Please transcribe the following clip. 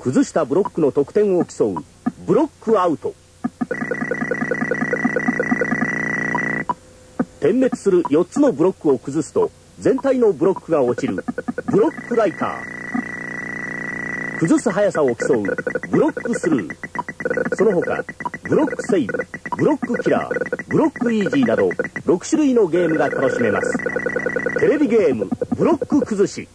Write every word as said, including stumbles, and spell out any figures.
崩したブロックの得点を競うブロックアウト。点滅するよっつのブロックを崩すと全体のブロックが落ちるブロックライター。崩す速さを競うブロックスルー。その他ブロックセイブ、ブロックキラー、ブロックイージーなどろく種類のゲームが楽しめます。テレビゲームブロック崩し。